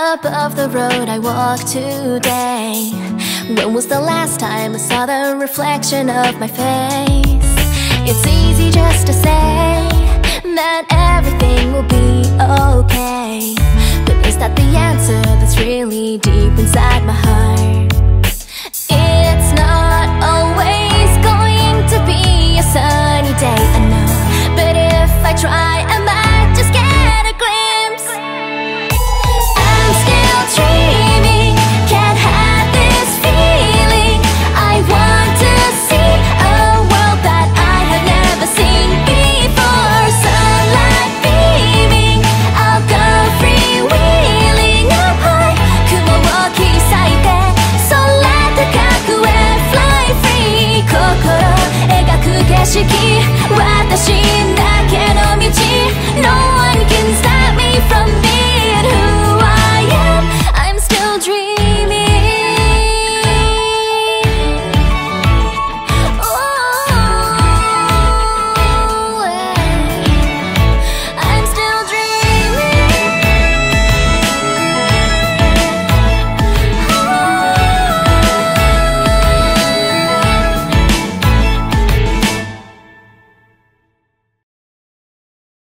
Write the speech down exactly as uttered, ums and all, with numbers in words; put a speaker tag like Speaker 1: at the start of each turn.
Speaker 1: above the road I walk today. When was the last time I saw the reflection of my face? It's easy just to say that everything will be okay, but is that the answer that's really deep inside my heart? It's not always going to be a sunny day, I know, but if I try I might just get a glimpse. I'm still dreaming, can't hide this feeling. I want to see a world that I have never seen before. Sunlight beaming, I'll go freewheeling up high. 雲を切り裂いて空高くへ Fly free 心描く景色、私の